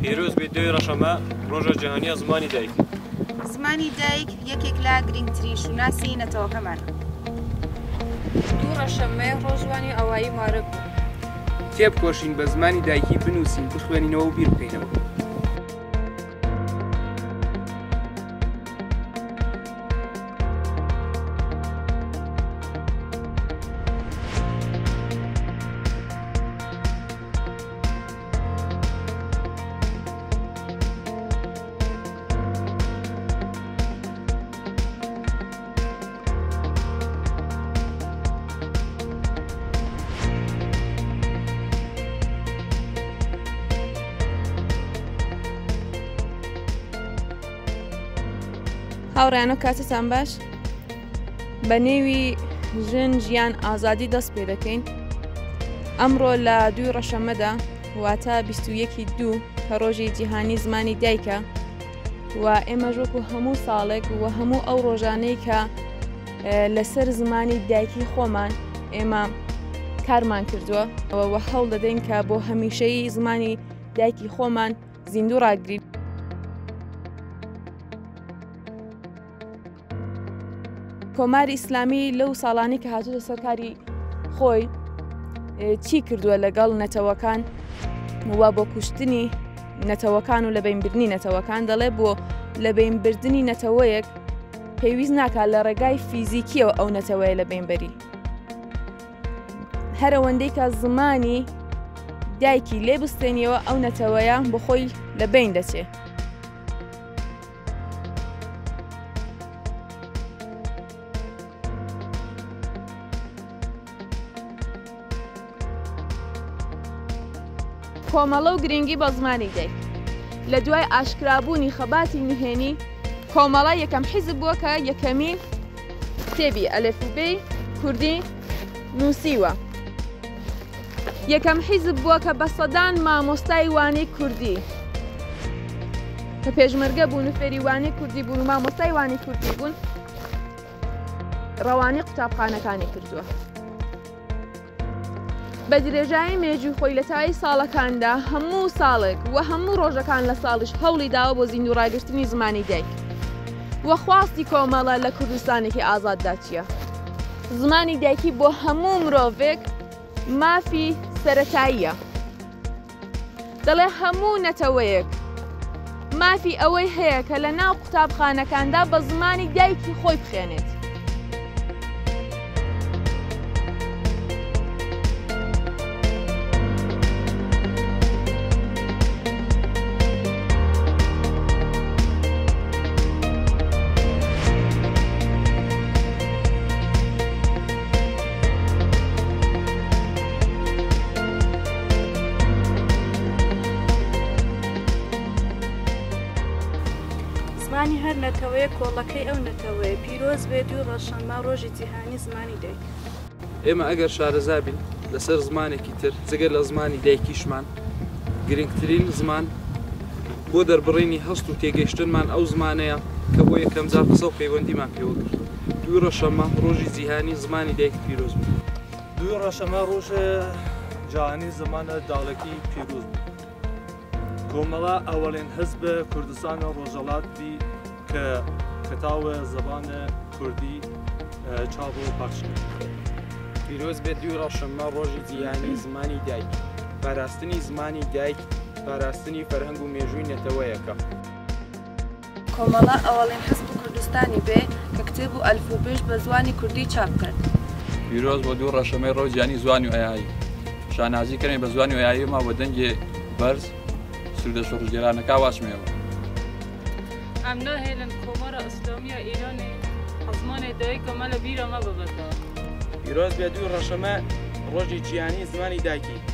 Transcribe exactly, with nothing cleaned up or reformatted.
پیرۆز بێت دوێ ڕەشەمە ڕۆژە جیهانیە زمانی دایک. زمانی دایک یەکێک لە گرنگترین شوناسی نەتەوەکەمانە. دوو ڕەشەمەی ڕۆژوانی ئەوایی مارە بوو. تێبکۆشین بە زمانی دایکی بنووسین بخوێنینەوە و بیر بکەینەوە. هاوڕێیانە کاتتان باش بە نێوی ژن ژیان ئازادی دەست پێ دەکەین. ئەمڕۆ لە دوی ڕەشەمەدا واتە بیست و یەکی دوو کە ڕۆژی جیهانی زمانی دایکە و ئێمە ژۆکو هەموو ساڵێک و هەموو ئەو ڕۆژانەی کە لەسەر زمانی دایکی خۆمان ئێمە کارمان کردووە و هەوڵ دەدەین کە بۆ هەمیشەی زمانی دایکی خۆمان زیندوو ڕاگرین. کۆماری ئیسلامی لەو ساڵانی کە هاتووە سەرکاری خۆی چی کردووە لەگەڵ نەتەوەکان و بۆ کوشتنی نەتەوەکان و لە بینبردنی نەتەوەکان دەڵێ بۆ لە بینبردنی نەتەوەیەک پێویست ناکات لە ڕێگای فیزیکیەوە ئەو نەتەوەیە لە بینبەری. هەر ئەوەندەی کە زمانی دایکی لێ بستێنیەوە ئەو نەتەوەیە بۆ خۆی لە بین دەچێت. کۆمەڵە و گرنگی بە زمانی دایک لە دوای ئاشکرابوونی خەباتی نهێنی کۆمەڵە یەکەم حیزب بووە کە یەکەمین کتێبی ئەلێفبێی کوردی نووسیوە. یەکەم حیزب بووە کە بە سەدان مامۆستای وانەی کوردی کە پێشمەرگە بوون و فێری وانەی کوردی بوون و مامۆستای وانەی کوردی بوون ڕەوانەی قوتابخانەکانی کردووە. بە درێژایی مێژوی خۆی لە تای ساڵەکاندا هەموو ساڵێک و هەموو ڕۆژەکان لە ساڵیش هەوڵی داوە بۆ زیندوو ڕاگررتنی زمانی دایک وە خواستی کۆمەڵە لە کوردستانێکی ئازاددا چییە؟ زمانی دایکی بۆ هەموو مرۆڤێک مافی سەرەتاییە. دەڵێ هەموو نەتەوەیەک مافی ئەوەی هەیە کە لە ناو قوتابخانەکاندا بە زمانی دایکی خۆی بخێنێت. زمانی هەر نەتەوەیە کۆڵەکەی ئەو نەتەوەیە پیرۆز بێ دوو ڕەشەمە ڕۆژی جیهانی زمانی دایک. ئێمە ئەگەر شارەزابین لەسەر زمانێکی تر جگە لە زمانی دایکیشمان گرنگترین زمان بۆ دەربڕینی هەست و تێگەیشتنمان ئەو زمانەیە کە بۆ یەکەم جار قسە و پەیوەندیمان پێوە کرد. دوو ڕەشەمە ڕۆژی جیهانی زمانی دایک پیرۆز بوو. دوو ڕەشەمە ڕۆژە جیهانی زمانە داڵێکی پیرۆز بوو. کۆمەڵە ئەوەڵێن حزب کوردستان ڕۆژەڵاتی کە کتاوە زبانە کوردی چاپ و پەخش کرد. پیرۆز بێت دوو ڕەشەمە ڕۆژی جیهانی زمانی دایک. پاراستنی زمانی دایک پاراستنی فەرهەنگ و مێژووی نەتەوەیەکە. کۆمەڵە ئەوەڵێن حزب کوردستانی بێ کە کتێب و ئەلفوبێش بە زوانی کوردی چاپ کرد. پیرۆز بۆ دوو ڕەشەمەی ڕۆژ جیهانی زوانی و ئایایی. شانازیکردنی بە زوانی و ئایایی ما بۆ دەنگێ بەرز سوودە شۆڕژگەرانەکە واسمێەوە. ئەم ناهێڵن کۆمەرە ئەسلامیە ئیرانی حەزمانی دایکەمە لە بیرەمە ببەتەوە. پیرۆز بێ دوو ڕەشەمە ڕۆژی جیهانی زمانی دایکی.